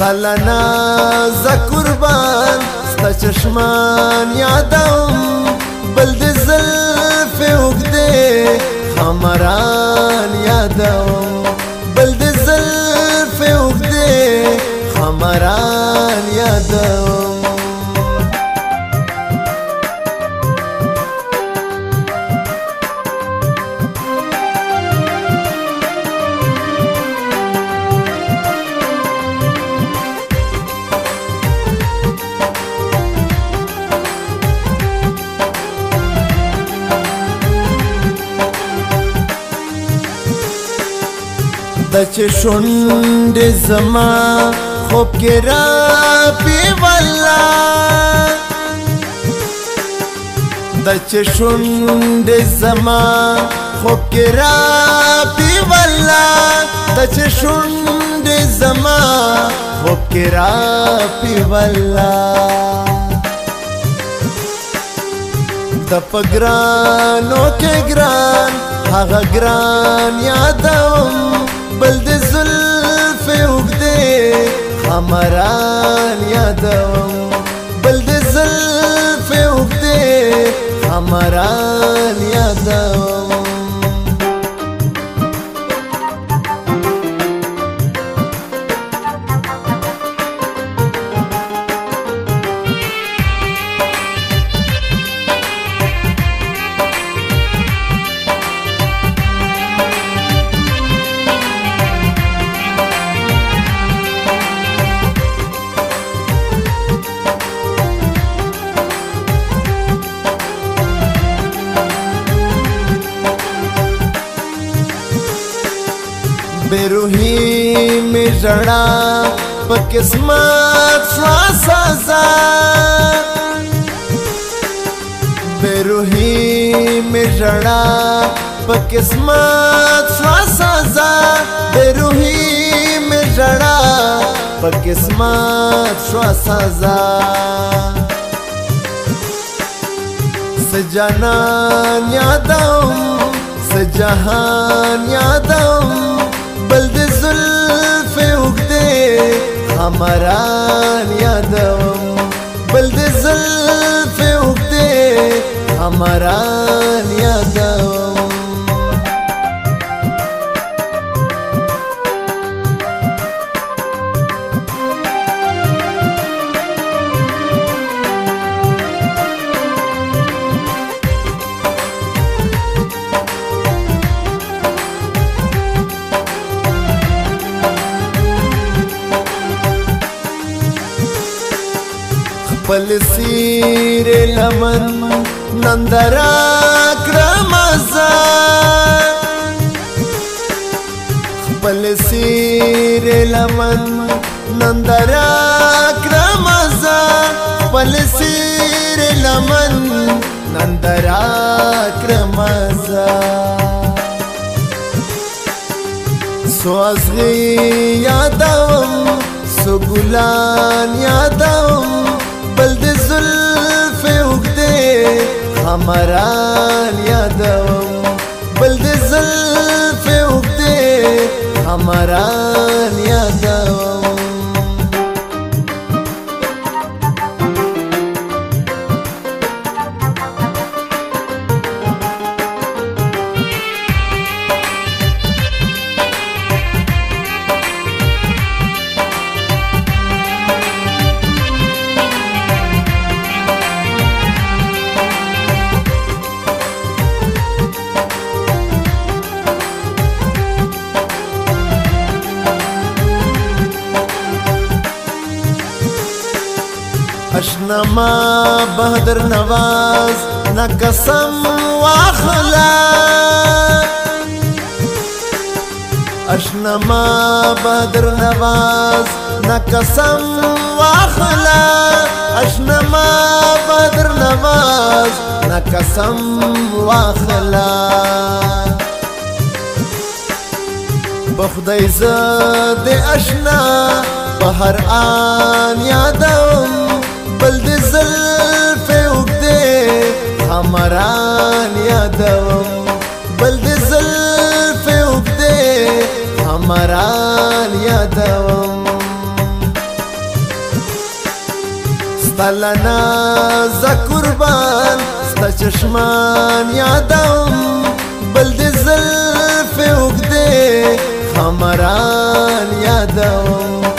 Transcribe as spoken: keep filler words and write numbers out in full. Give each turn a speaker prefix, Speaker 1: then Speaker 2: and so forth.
Speaker 1: ستلنا ز قربان ستا چشمان یادوم بل د زلف اوږدې خمران یادوم بل د زلف اوږدې خمران یادوم د چې شونډې زما خوب کې راپی والله د چې شونډې زما خوب کې راپی والله د چې شونډې زما خوب کې راپی والله د په ګرانو کې ګران هغه ګران یادوم بل د زلف اوږدې خمران یادوم بل د زلف اوږدې خمران یادوم बेरुही में जड़ा पकिस्मत साजा बेरुही में जड़ा पकिस्मत साजा बेरुही में जड़ा पकिस्मत साजा सजनान यादों सजहान यादों बल د زلف اوږدې خمران یادوم بل د زلف اوږدې خمران یادوم خپل سیر لمن نندرا کرمزا خپل سیر لمن نندرا کرمزا خپل سیر لمن نندرا کرمزا سو ازغی یادوم سو ګلان یادوم بل د زلف اوږدې خمران یادوم بل د زلف اوږدې خمران یادوم اشنما بهدر نواز نا قسم واخلا اشنما بهدر نواز نا قسم واخلا اشنما بهدر نواز نا قسم واخلا بخدای زد اشنا بهر آن یادوم بل د زلف اوږدې خمران یادوم بل د زلف اوږدې خمران یادوم ستلنا ز قربان ستا چشمان یادوم بل د زلف اوږدې خمران یادوم